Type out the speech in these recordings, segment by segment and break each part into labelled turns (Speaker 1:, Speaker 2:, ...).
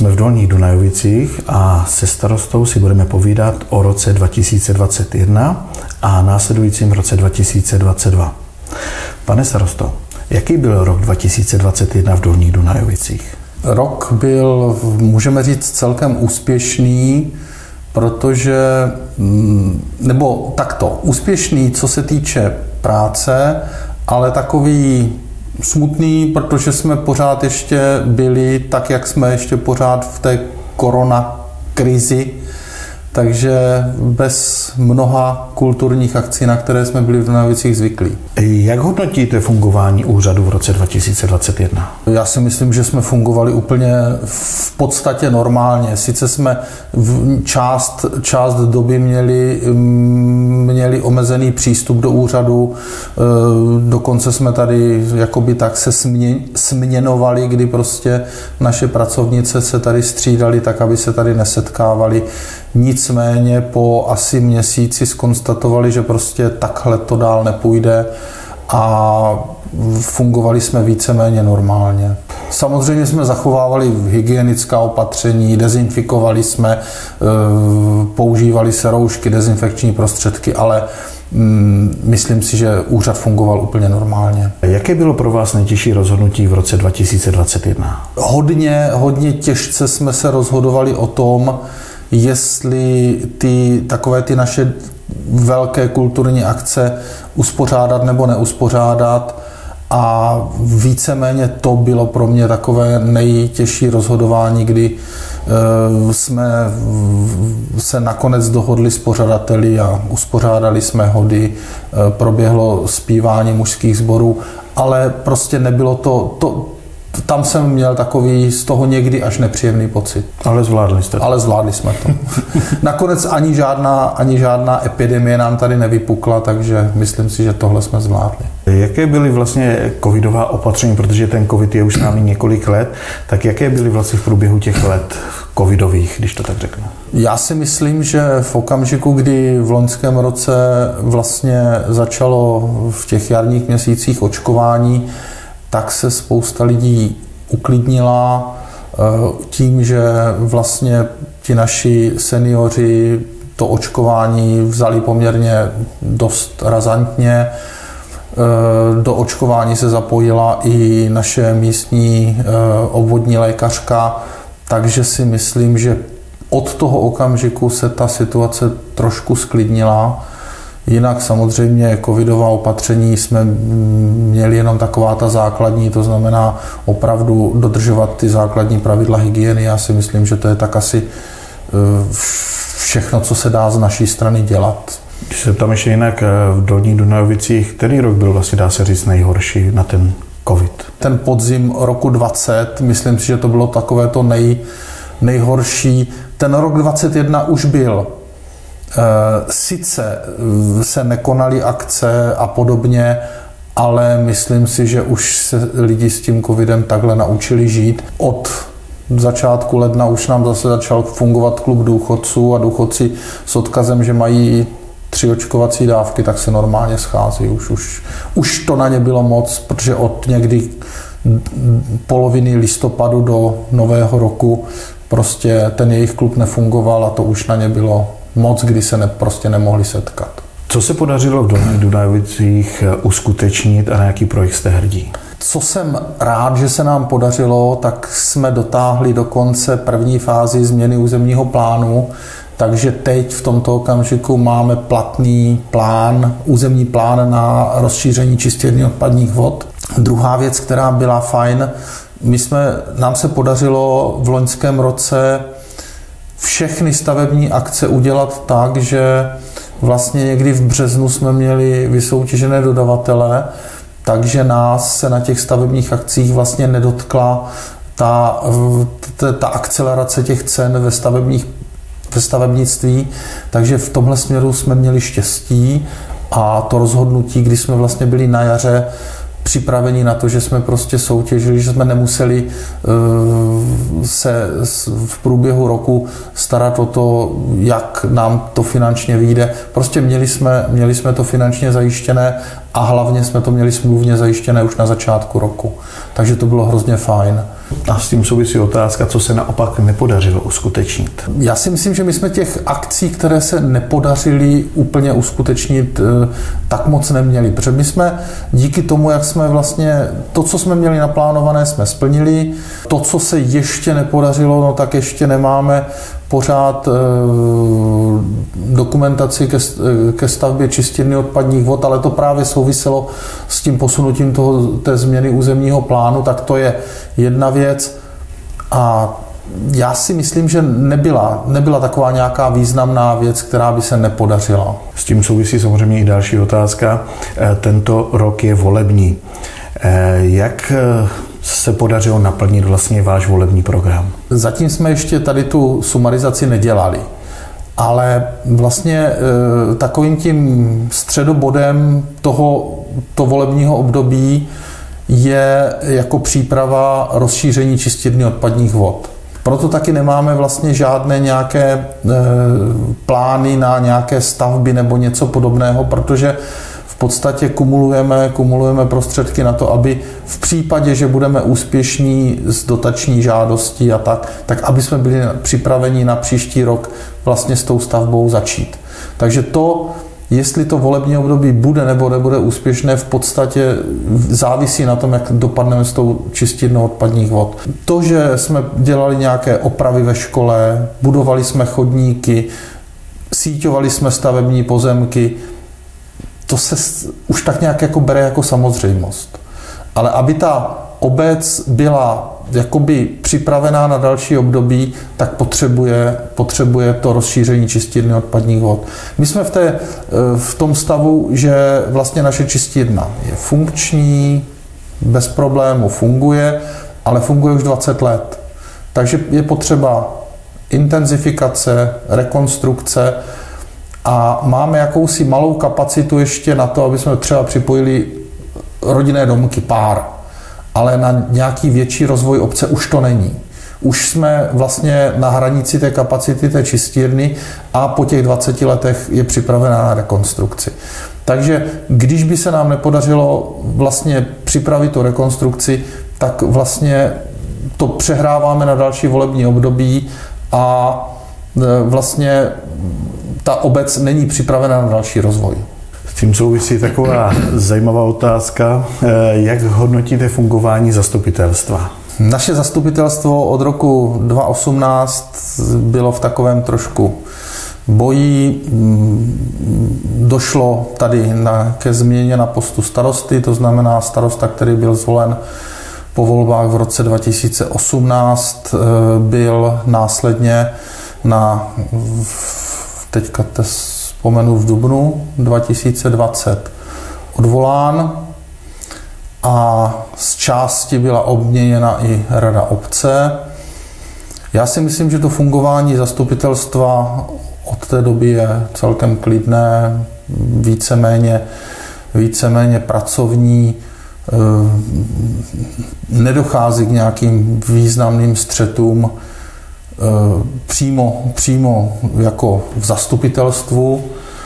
Speaker 1: Jsme v Dolních Dunajovicích a se starostou si budeme povídat o roce 2021 a následujícím roce 2022. Pane starosto, jaký byl rok 2021 v Dolních Dunajovicích?
Speaker 2: Rok byl, můžeme říct, celkem úspěšný, protože, nebo takto, úspěšný, co se týče práce, ale takový smutný, protože jsme pořád ještě byli tak, jak jsme ještě pořád v té koronakrizi, takže bez mnoha kulturních akcí, na které jsme byli v Dunajovicích zvyklí.
Speaker 1: Jak hodnotíte fungování úřadu v roce 2021?
Speaker 2: Já si myslím, že jsme fungovali úplně v podstatě normálně. Sice jsme část doby měli omezený přístup do úřadu, dokonce jsme tady jakoby tak se směnovali, kdy prostě naše pracovnice se tady střídali tak, aby se tady nesetkávali. Nicméně po asi měsíci zkonstatovali, že prostě takhle to dál nepůjde a fungovali jsme víceméně normálně. Samozřejmě jsme zachovávali hygienická opatření, dezinfikovali jsme, používali se roušky, dezinfekční prostředky, ale myslím si, že úřad fungoval úplně normálně.
Speaker 1: Jaké bylo pro vás nejtěžší rozhodnutí v roce 2021?
Speaker 2: Hodně těžce jsme se rozhodovali o tom, jestli takové ty naše velké kulturní akce uspořádat nebo neuspořádat, a víceméně to bylo pro mě takové nejtěžší rozhodování, kdy jsme se nakonec dohodli s pořadateli a uspořádali jsme hody, proběhlo zpívání mužských sborů, ale prostě nebylo to tam jsem měl takový z toho někdy až nepříjemný pocit.
Speaker 1: Ale zvládli jste to.
Speaker 2: Ale zvládli jsme to. Nakonec ani žádná epidemie nám tady nevypukla, takže myslím si, že tohle jsme zvládli.
Speaker 1: Jaké byly vlastně covidová opatření, protože ten covid je už s námi několik let, tak jaké byly vlastně v průběhu těch let covidových, když to tak řeknu?
Speaker 2: Já si myslím, že v okamžiku, kdy v loňském roce vlastně začalo v těch jarních měsících očkování, tak se spousta lidí uklidnila tím, že vlastně ti naši seniori to očkování vzali poměrně dost razantně. Do očkování se zapojila i naše místní obvodní lékařka, takže si myslím, že od toho okamžiku se ta situace trošku sklidnila. Jinak samozřejmě covidová opatření jsme měli jenom taková ta základní, to znamená opravdu dodržovat ty základní pravidla hygieny. Já si myslím, že to je tak asi všechno, co se dá z naší strany dělat.
Speaker 1: Když se tam ještě jinak v Dolních Dunajovicích, který rok byl vlastně, dá se říct, nejhorší na ten covid?
Speaker 2: Ten podzim roku 20, myslím si, že to bylo takové to nejhorší. Ten rok 21 už byl. Sice se nekonaly akce a podobně, ale myslím si, že už se lidi s tím covidem takhle naučili žít. Od začátku ledna už nám zase začal fungovat klub důchodců a důchodci s odkazem, že mají 3 očkovací dávky, tak se normálně schází. Už to na ně bylo moc, protože od někdy poloviny listopadu do nového roku prostě ten jejich klub nefungoval a to už na ně bylo moc, kdy se prostě nemohli setkat.
Speaker 1: Co se podařilo v Dolních Dunajovicích uskutečnit a na jaký projekt jste hrdí?
Speaker 2: Co jsem rád, že se nám podařilo, tak jsme dotáhli do konce první fázi změny územního plánu, takže teď v tomto okamžiku máme platný územní plán na rozšíření čistírny odpadních vod. Druhá věc, která byla fajn, nám se podařilo v loňském roce všechny stavební akce udělat tak, že vlastně někdy v březnu jsme měli vysoutěžené dodavatele, takže nás se na těch stavebních akcích vlastně nedotkla ta akcelerace těch cen ve stavebnictví, takže v tomhle směru jsme měli štěstí a to rozhodnutí, kdy jsme vlastně byli na jaře připraveni na to, že jsme prostě soutěžili, že jsme nemuseli se v průběhu roku starat o to, jak nám to finančně vyjde. Prostě měli jsme to finančně zajištěné a hlavně jsme to měli smluvně zajištěné už na začátku roku. Takže to bylo hrozně fajn.
Speaker 1: A s tím souvisí otázka, co se naopak nepodařilo uskutečnit.
Speaker 2: Já si myslím, že my jsme těch akcí, které se nepodařily úplně uskutečnit, tak moc neměli. Protože my jsme díky tomu, jak jsme vlastně to, co jsme měli naplánované, jsme splnili. To, co se ještě nepodařilo, no tak ještě nemáme pořád dokumentaci ke stavbě čistírny odpadních vod, ale to právě souviselo s tím posunutím té změny územního plánu, tak to je jedna věc. A já si myslím, že nebyla taková nějaká významná věc, která by se nepodařila.
Speaker 1: S tím souvisí samozřejmě i další otázka. Tento rok je volební. Jak se podařilo naplnit vlastně váš volební program?
Speaker 2: Zatím jsme ještě tady tu sumarizaci nedělali, ale vlastně takovým tím středobodem tohoto volebního období je jako příprava rozšíření čistírny odpadních vod. Proto taky nemáme vlastně žádné nějaké plány na nějaké stavby nebo něco podobného, protože v podstatě kumulujeme prostředky na to, aby v případě, že budeme úspěšní s dotační žádostí a tak aby jsme byli připraveni na příští rok vlastně s tou stavbou začít. Takže to, jestli to volební období bude nebo nebude úspěšné, v podstatě závisí na tom, jak dopadneme s tou čistírnou odpadních vod. To, že jsme dělali nějaké opravy ve škole, budovali jsme chodníky, síťovali jsme stavební pozemky, to se už tak nějak jako bere jako samozřejmost. Ale aby ta obec byla jakoby připravená na další období, tak potřebuje to rozšíření čistírny odpadních vod. My jsme v tom stavu, že vlastně naše čistírna je funkční, bez problému funguje, ale funguje už 20 let. Takže je potřeba intenzifikace, rekonstrukce a máme jakousi malou kapacitu ještě na to, aby jsme třeba připojili rodinné domky pár. Ale na nějaký větší rozvoj obce už to není. Už jsme vlastně na hranici té kapacity té čistírny a po těch 20 letech je připravená na rekonstrukci. Takže když by se nám nepodařilo vlastně připravit tu rekonstrukci, tak vlastně to přehráváme na další volební období a vlastně ta obec není připravena na další rozvoj.
Speaker 1: S tím souvisí taková zajímavá otázka. Jak hodnotíte fungování zastupitelstva?
Speaker 2: Naše zastupitelstvo od roku 2018 bylo v takovém trošku boji. Došlo tady ke změně na postu starosty, to znamená starosta, který byl zvolen po volbách v roce 2018, byl následně teďka vzpomenu v dubnu 2020 odvolán a z části byla obměněna i rada obce. Já si myslím, že to fungování zastupitelstva od té doby je celkem klidné, víceméně pracovní, nedochází k nějakým významným střetům přímo jako v zastupitelstvu.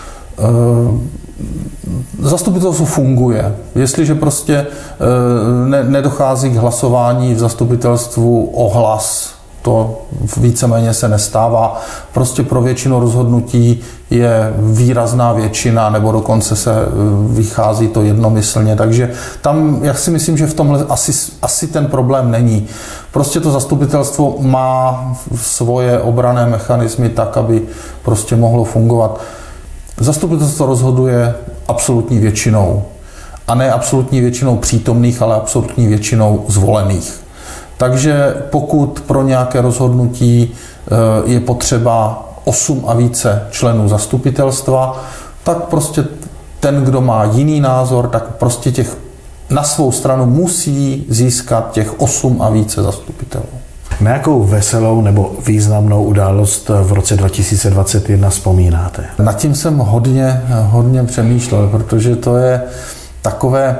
Speaker 2: Zastupitelstvo funguje. Jestliže prostě nedochází k hlasování v zastupitelstvu o hlas, to víceméně se nestává. Prostě pro většinu rozhodnutí je výrazná většina, nebo dokonce se vychází to jednomyslně. Takže tam, já si myslím, že v tomhle asi ten problém není. Prostě to zastupitelstvo má svoje obranné mechanismy tak, aby prostě mohlo fungovat. Zastupitelstvo rozhoduje absolutní většinou. A ne absolutní většinou přítomných, ale absolutní většinou zvolených. Takže pokud pro nějaké rozhodnutí je potřeba 8 a více členů zastupitelstva, tak prostě ten, kdo má jiný názor, tak prostě na svou stranu musí získat těch 8 a více zastupitelů.
Speaker 1: Na jakou veselou nebo významnou událost v roce 2021 vzpomínáte?
Speaker 2: Nad tím jsem hodně přemýšlel, protože to je takové...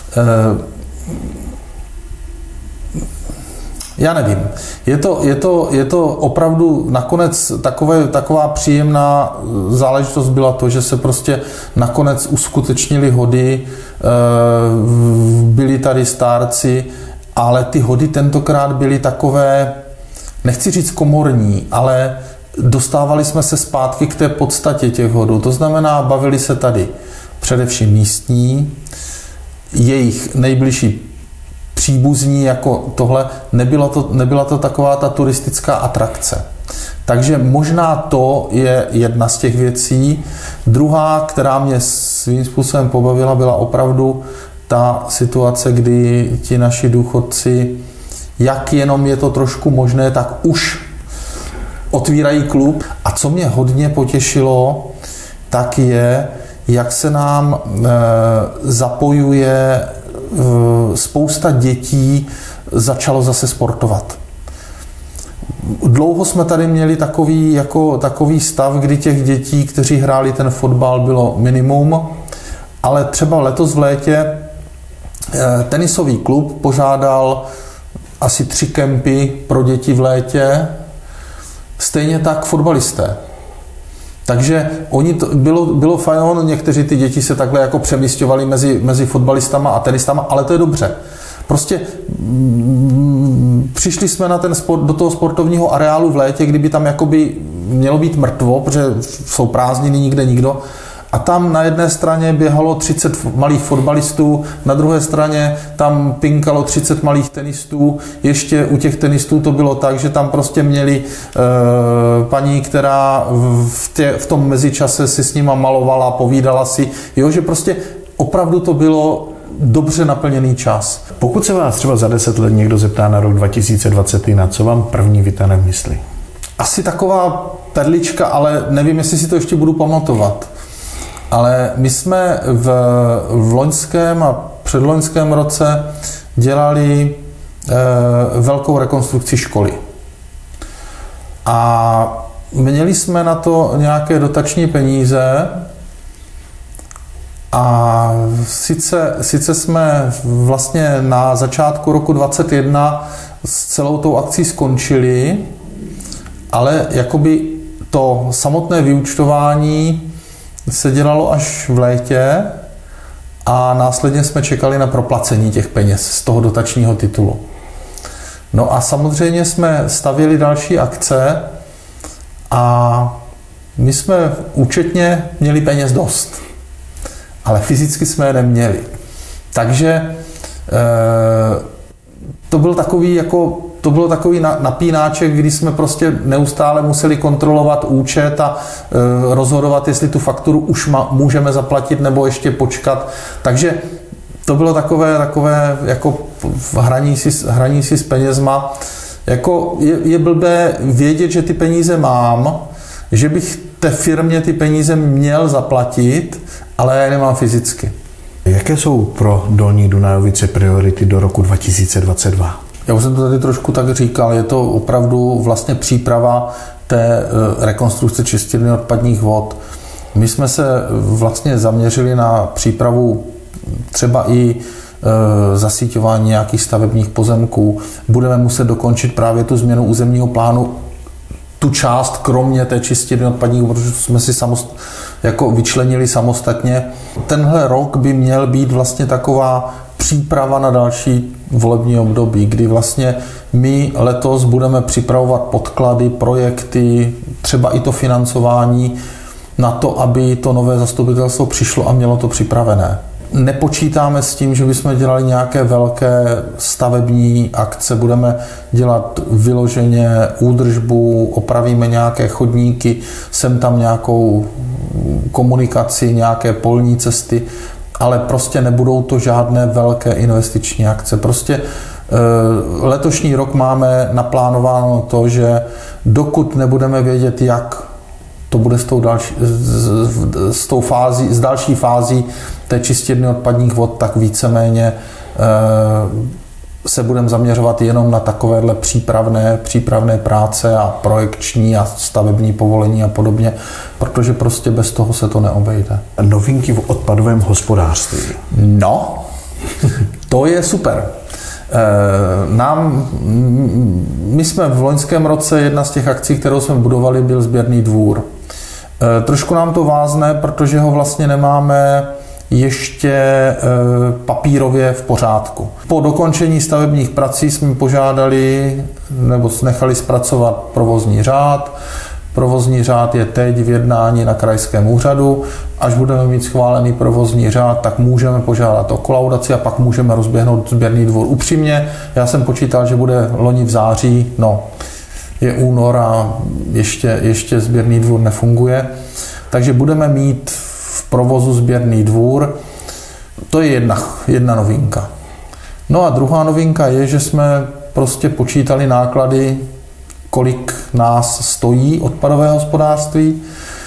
Speaker 2: Já nevím. Je to opravdu nakonec taková příjemná záležitost byla to, že se prostě nakonec uskutečnili hody, byli tady stárci ale ty hody tentokrát byly takové, nechci říct komorní, ale dostávali jsme se zpátky k té podstatě těch hodů. To znamená, bavili se tady především místní, jejich nejbližší příbuzní jako tohle, nebyla to taková ta turistická atrakce. Takže možná to je jedna z těch věcí. Druhá, která mě svým způsobem pobavila, byla opravdu ta situace, kdy ti naši důchodci, jak jenom je to trošku možné, tak už otvírají klub. A co mě hodně potěšilo, tak je, jak se nám zapojuje spousta dětí, začalo zase sportovat. Dlouho jsme tady měli takový stav, kdy těch dětí, kteří hráli ten fotbal, bylo minimum, ale třeba letos v létě tenisový klub pořádal asi 3 kempy pro děti v létě, stejně tak fotbalisté. Takže bylo fajn, někteří ty děti se takhle jako přemísťovali mezi fotbalistama a tenistama, ale to je dobře. Prostě přišli jsme na do toho sportovního areálu v létě, kdyby tam jakoby mělo být mrtvo, protože jsou prázdniny, nikde nikdo. A tam na jedné straně běhalo 30 malých fotbalistů, na druhé straně tam pinkalo 30 malých tenistů. Ještě u těch tenistů to bylo tak, že tam prostě měli paní, která v tom mezičase si s nima malovala, povídala si. Jo, že prostě opravdu to bylo dobře naplněný čas.
Speaker 1: Pokud se vás třeba za 10 let někdo zeptá na rok 2021, co vám první vytane v mysli?
Speaker 2: Asi taková perlička, ale nevím, jestli si to ještě budu pamatovat. Ale my jsme v loňském a předloňském roce dělali velkou rekonstrukci školy. A měli jsme na to nějaké dotační peníze a sice jsme vlastně na začátku roku 2021 s celou tou akcí skončili, ale jakoby to samotné vyúčtování se dělalo až v létě a následně jsme čekali na proplacení těch peněz z toho dotačního titulu. No a samozřejmě jsme stavěli další akce a my jsme účetně měli peněz dost, ale fyzicky jsme je neměli. Takže to byl takový napínáček, kdy jsme prostě neustále museli kontrolovat účet a rozhodovat, jestli tu fakturu už můžeme zaplatit nebo ještě počkat. Takže to bylo takové jako hraní si s penězma. Jako je blbé vědět, že ty peníze mám, že bych té firmě ty peníze měl zaplatit, ale já je nemám fyzicky.
Speaker 1: Jaké jsou pro Dolní Dunajovice priority do roku 2022?
Speaker 2: Já už jsem to tady trošku tak říkal, je to opravdu vlastně příprava té rekonstrukce čistírny odpadních vod. My jsme se vlastně zaměřili na přípravu třeba i zasíťování nějakých stavebních pozemků. Budeme muset dokončit právě tu změnu územního plánu, tu část, kromě té čistírny odpadních vod, protože jsme si jako vyčlenili samostatně. Tenhle rok by měl být vlastně taková příprava na další volební období, kdy vlastně my letos budeme připravovat podklady, projekty, třeba i to financování na to, aby to nové zastupitelstvo přišlo a mělo to připravené. Nepočítáme s tím, že bychom dělali nějaké velké stavební akce, budeme dělat vyloženě údržbu, opravíme nějaké chodníky, sem tam nějakou komunikaci, nějaké polní cesty, ale prostě nebudou to žádné velké investiční akce. Prostě letošní rok máme naplánováno to, že dokud nebudeme vědět, jak to bude s další fází té čistírny odpadních vod, tak víceméně se budeme zaměřovat jenom na takovéhle přípravné práce a projekční a stavební povolení a podobně, protože prostě bez toho se to neobejde.
Speaker 1: Novinky v odpadovém hospodářství.
Speaker 2: No, to je super. My jsme v loňském roce, jedna z těch akcí, kterou jsme budovali, byl sběrný dvůr. Trošku nám to vázne, protože ho vlastně nemáme ještě papírově v pořádku. Po dokončení stavebních prací jsme požádali nebo nechali zpracovat provozní řád. Provozní řád je teď v jednání na krajském úřadu. Až budeme mít schválený provozní řád, tak můžeme požádat o kolaudaci a pak můžeme rozběhnout sběrný dvůr. Upřímně, já jsem počítal, že bude loni v září, je únor a ještě sběrný dvůr nefunguje. Takže budeme mít v provozu sběrný dvůr. To je jedna novinka. No a druhá novinka je, že jsme prostě počítali náklady, kolik nás stojí odpadové hospodářství.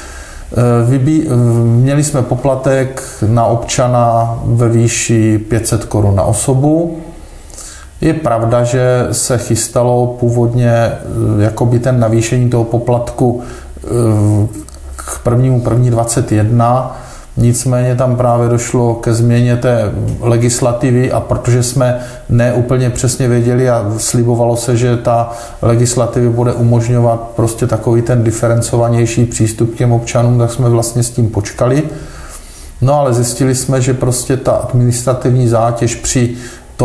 Speaker 2: Měli jsme poplatek na občana ve výši 500 korun na osobu. Je pravda, že se chystalo původně jakoby ten navýšení toho poplatku k 1.1.21, nicméně tam právě došlo ke změně té legislativy a protože jsme neúplně přesně věděli a slibovalo se, že ta legislativa bude umožňovat prostě takový ten diferencovanější přístup k těm občanům, tak jsme vlastně s tím počkali. No ale zjistili jsme, že prostě ta administrativní zátěž při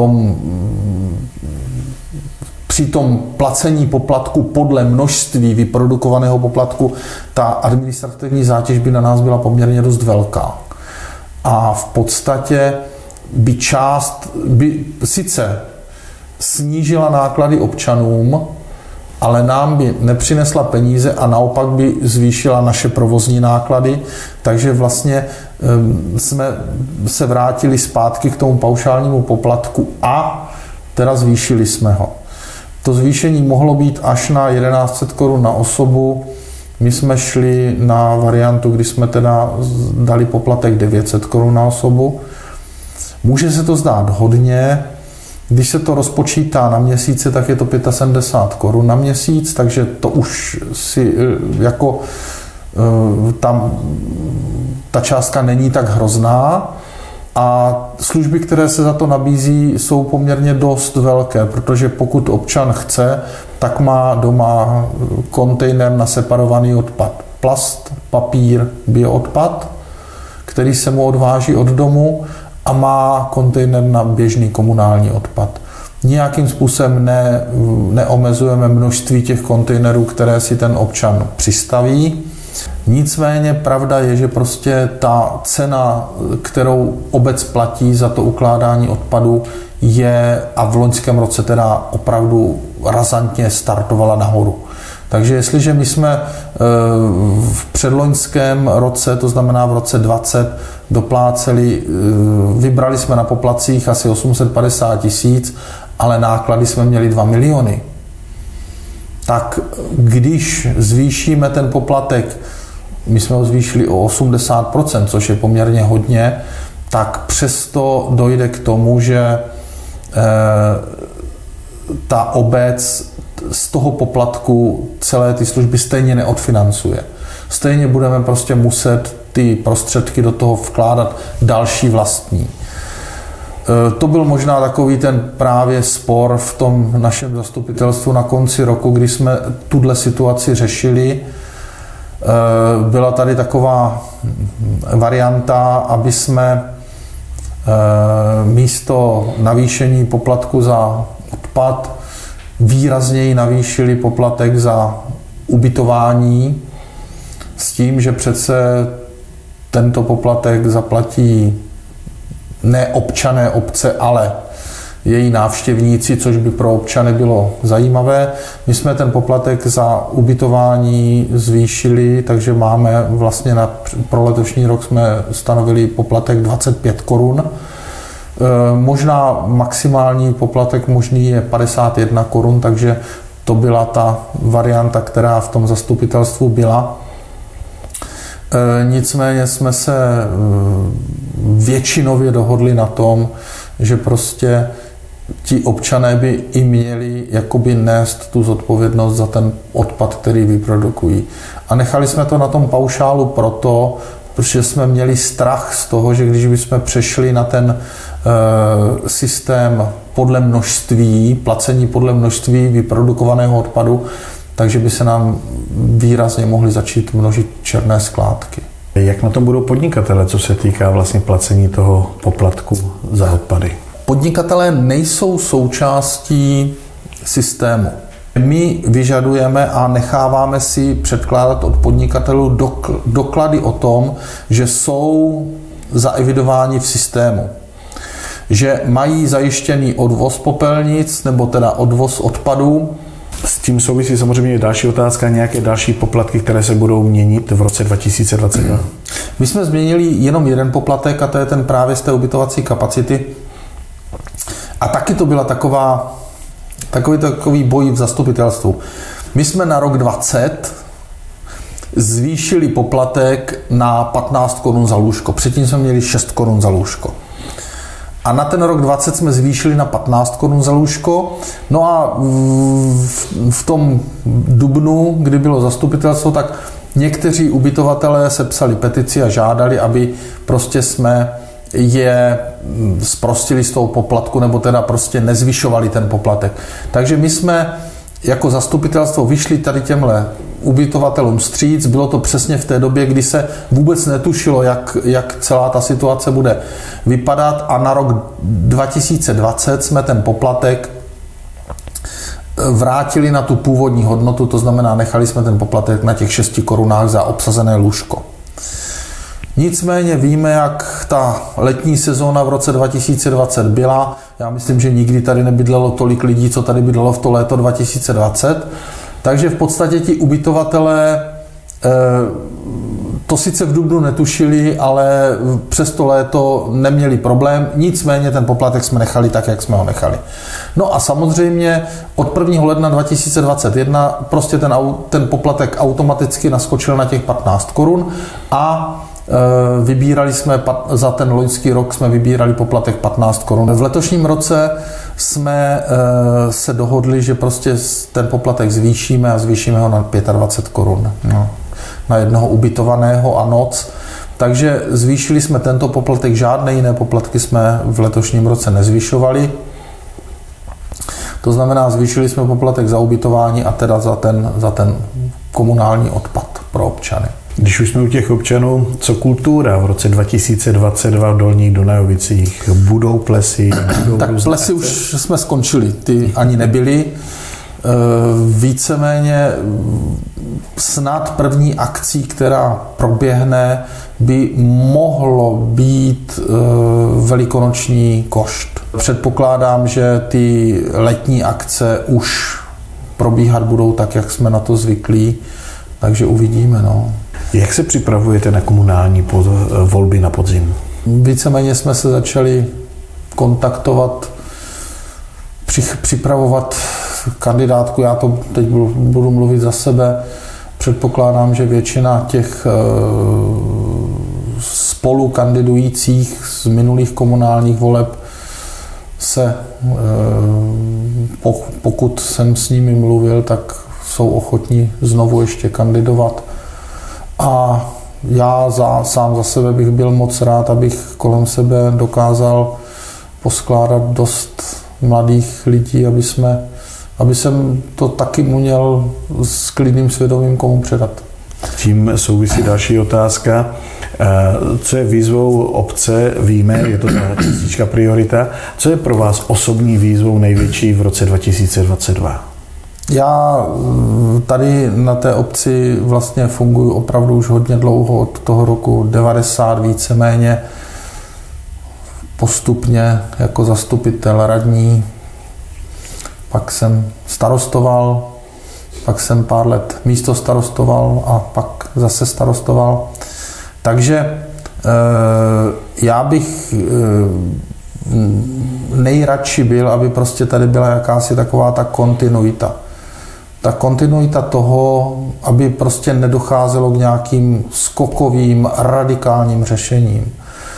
Speaker 2: tom placení poplatku podle množství vyprodukovaného poplatku, ta administrativní zátěž by na nás byla poměrně dost velká. A v podstatě by sice snížila náklady občanům, ale nám by nepřinesla peníze a naopak by zvýšila naše provozní náklady, takže vlastně jsme se vrátili zpátky k tomu paušálnímu poplatku a teda zvýšili jsme ho. To zvýšení mohlo být až na 1100 korun na osobu. My jsme šli na variantu, kdy jsme teda dali poplatek 900 korun na osobu. Může se to zdát hodně, když se to rozpočítá na měsíce, tak je to 75 korun na měsíc, takže to už si jako tam ta částka není tak hrozná. A služby, které se za to nabízí, jsou poměrně dost velké, protože pokud občan chce, tak má doma kontejner na separovaný odpad. Plast, papír, bioodpad, který se mu odváží od domu a má kontejner na běžný komunální odpad. Nijakým způsobem neomezujeme množství těch kontejnerů, které si ten občan přistaví. Nicméně pravda je, že prostě ta cena, kterou obec platí za to ukládání odpadu, je a v loňském roce teda opravdu razantně startovala nahoru. Takže jestliže my jsme v předloňském roce, to znamená v roce 20, dopláceli, vybrali jsme na poplatcích asi 850 000, ale náklady jsme měli 2 miliony. Tak když zvýšíme ten poplatek, my jsme ho zvýšili o 80%, což je poměrně hodně, tak přesto dojde k tomu, že ta obec z toho poplatku celé ty služby stejně neodfinancuje. Stejně budeme prostě muset ty prostředky do toho vkládat další vlastní. To byl možná takový ten právě spor v tom našem zastupitelstvu na konci roku, kdy jsme tuhle situaci řešili. Byla tady taková varianta, aby jsme místo navýšení poplatku za odpad výrazněji navýšili poplatek za ubytování s tím, že přece tento poplatek zaplatí ne občané obce, ale její návštěvníci, což by pro občany bylo zajímavé. My jsme ten poplatek za ubytování zvýšili, takže máme vlastně pro letošní rok jsme stanovili poplatek 25 korun. Možná maximální poplatek možný je 51 korun, takže to byla ta varianta, která v tom zastupitelstvu byla. Nicméně jsme se většinově dohodli na tom, že prostě ti občané by i měli jakoby nést tu zodpovědnost za ten odpad, který vyprodukují. A nechali jsme to na tom paušálu proto, protože jsme měli strach z toho, že když bychom přešli na ten systém podle množství, placení podle množství vyprodukovaného odpadu, takže by se nám výrazně mohly začít množit černé skládky.
Speaker 1: Jak na tom budou podnikatelé, co se týká vlastně placení toho poplatku za odpady?
Speaker 2: Podnikatelé nejsou součástí systému. My vyžadujeme a necháváme si předkládat od podnikatelů doklady o tom, že jsou zaevidováni v systému. Že mají zajištěný odvoz popelnic nebo teda odvoz odpadů.
Speaker 1: S tím souvisí samozřejmě další otázka, nějaké další poplatky, které se budou měnit v roce 2022?
Speaker 2: My jsme změnili jenom jeden poplatek a to je ten právě z té ubytovací kapacity. A taky to byla takový boj v zastupitelstvu. My jsme na rok 2020 zvýšili poplatek na 15 korun za lůžko. Předtím jsme měli 6 korun za lůžko. A na ten rok 20 jsme zvýšili na 15 korun za lůžko. No a v tom dubnu, kdy bylo zastupitelstvo, tak někteří ubytovatelé sepsali petici a žádali, aby prostě jsme je zprostili z toho poplatku, nebo teda prostě nezvyšovali ten poplatek. Takže my jsme jako zastupitelstvo vyšli tady těmhle ubytovatelům vstříc. Bylo to přesně v té době, kdy se vůbec netušilo, jak celá ta situace bude vypadat, a na rok 2020 jsme ten poplatek vrátili na tu původní hodnotu, to znamená, nechali jsme ten poplatek na těch 6 korunách za obsazené lůžko. Nicméně víme, jak ta letní sezóna v roce 2020 byla. Já myslím, že nikdy tady nebydlelo tolik lidí, co tady bydlelo v to léto 2020. Takže v podstatě ti ubytovatelé to sice v dubnu netušili, ale přes to léto neměli problém. Nicméně ten poplatek jsme nechali tak, jak jsme ho nechali. No a samozřejmě od 1. ledna 2021 prostě ten poplatek automaticky naskočil na těch 15 korun a vybírali jsme za ten loňský rok jsme vybírali poplatek 15 korun. V letošním roce jsme se dohodli, že prostě ten poplatek zvýšíme a zvýšíme ho na 25 korun. No, na jednoho ubytovaného a noc. Takže zvýšili jsme tento poplatek, žádné jiné poplatky jsme v letošním roce nezvyšovali. To znamená, zvýšili jsme poplatek za ubytování a teda za ten komunální odpad pro občany.
Speaker 1: Když už jsme u těch občanů, co kultura v roce 2022 v Dolních Dunajovicích? Budou plesy?
Speaker 2: Tak plesy už jsme skončili, ty ani nebyly. Víceméně snad první akcí, která proběhne, by mohlo být velikonoční košt. Předpokládám, že ty letní akce už probíhat budou tak, jak jsme na to zvyklí, takže uvidíme. No.
Speaker 1: Jak se připravujete na komunální volby na podzim?
Speaker 2: Víceméně jsme se začali kontaktovat, připravovat kandidátku. Já to teď budu mluvit za sebe. Předpokládám, že většina těch spolukandidujících z minulých komunálních voleb se, pokud jsem s nimi mluvil, tak jsou ochotní znovu ještě kandidovat. A já sám za sebe bych byl moc rád, abych kolem sebe dokázal poskládat dost mladých lidí, aby jsem to taky měl s klidným svědomím komu předat.
Speaker 1: Tím souvisí další otázka. Co je výzvou obce, víme, je to ta tisíčka priorita. Co je pro vás osobní výzvou největší v roce 2022?
Speaker 2: Já tady na té obci vlastně funguji opravdu už hodně dlouho, od toho roku 90 víceméně, postupně jako zastupitel, radní, pak jsem starostoval, pak jsem pár let místo starostoval a pak zase starostoval. Takže já bych nejradši byl, aby prostě tady byla jakási taková ta kontinuita. Ta kontinuita toho, aby prostě nedocházelo k nějakým skokovým, radikálním řešením.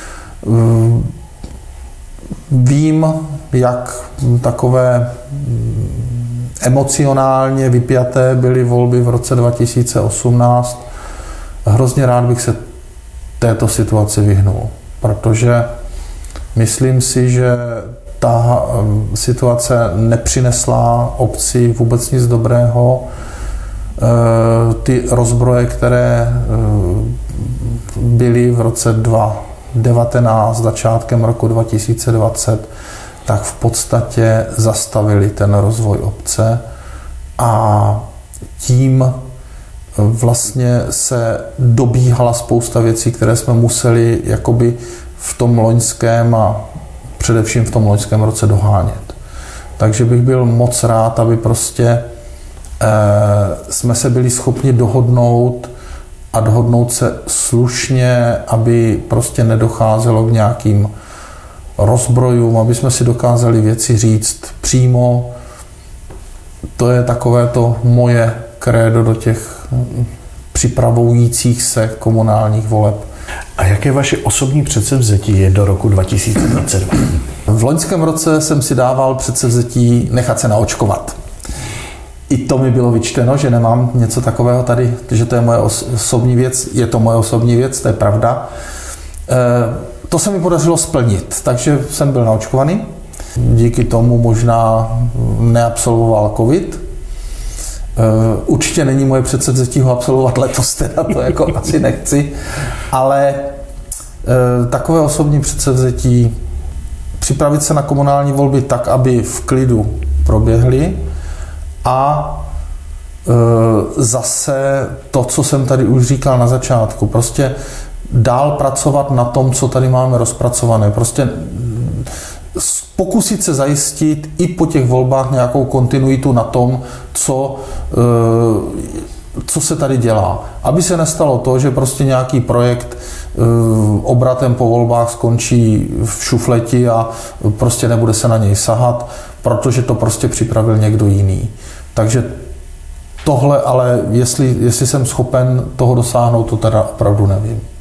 Speaker 2: Vím, jak takové emocionálně vypjaté byly volby v roce 2018. Hrozně rád bych se této situaci vyhnul, protože myslím si, že ta situace nepřinesla obci vůbec nic dobrého. Ty rozbroje, které byli v roce 2019, začátkem roku 2020, tak v podstatě zastavili ten rozvoj obce a tím vlastně se dobíhala spousta věcí, které jsme museli jakoby v tom loňském a především v tom loňském roce dohánět. Takže bych byl moc rád, aby prostě jsme se byli schopni dohodnout a dohodnout se slušně, aby prostě nedocházelo k nějakým rozbrojům, aby jsme si dokázali věci říct přímo. To je takové to moje krédo do těch připravujících se komunálních voleb.
Speaker 1: A jaké vaše osobní předsevzetí je do roku 2022?
Speaker 2: V loňském roce jsem si dával předsevzetí nechat se naočkovat. I to mi bylo vyčteno, že nemám něco takového tady, že to je moje osobní věc. Je to moje osobní věc, to je pravda. To se mi podařilo splnit, takže jsem byl naočkovaný. Díky tomu možná neabsolvoval covid. Určitě není moje předsevzetí ho absolvovat letos, teda to jako asi nechci, ale takové osobní předsevzetí připravit se na komunální volby tak, aby v klidu proběhly a zase to, co jsem tady už říkal na začátku, prostě dál pracovat na tom, co tady máme rozpracované. Prostě pokusit se zajistit i po těch volbách nějakou kontinuitu na tom, co se tady dělá. Aby se nestalo to, že prostě nějaký projekt obratem po volbách skončí v šufleti a prostě nebude se na něj sahat, protože to prostě připravil někdo jiný. Takže tohle, ale jestli jsem schopen toho dosáhnout, to teda opravdu nevím.